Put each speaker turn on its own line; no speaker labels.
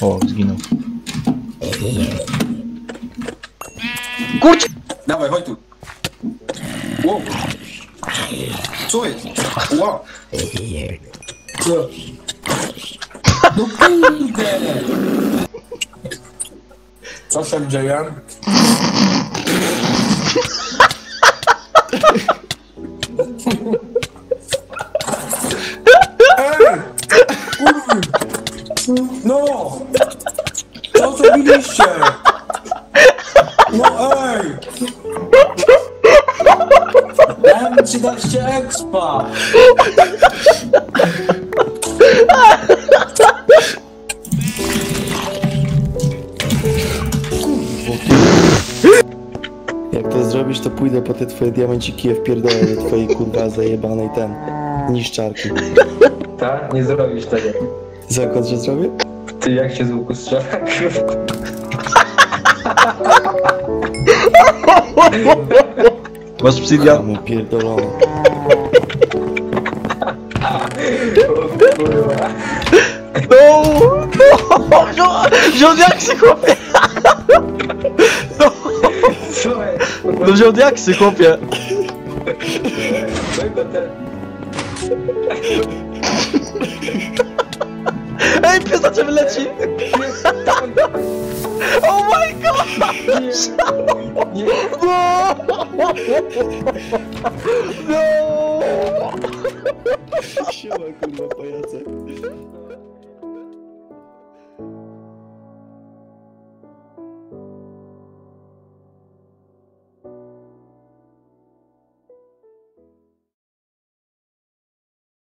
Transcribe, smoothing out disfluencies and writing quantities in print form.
O, zginął. Kurczę!
Dawaj, chodź tu. Wow. Co jest? Wow. Co? No kurde! Co się dzieje? Ej! Kurwa! No! Co zrobiliście? No ej! Dałem 13 expa!
Jak to zrobisz, to pójdę po te twoje diamenciki i wpierdolę do twojej kurwa zajebanej niszczarki.
Tak? Nie zrobisz tego.
Zakład, że zrobię?
Ty jak się z łuku strzela?
Masz obsydian?
Mu pierdolony.
No! No! Wziął diaksy, chłopie!
Co jest?
No wziął diaksy, chłopie! Ej, pies na ciebie leci! Oh my god!
Nie.
No! No!
Siema kurwa pajace.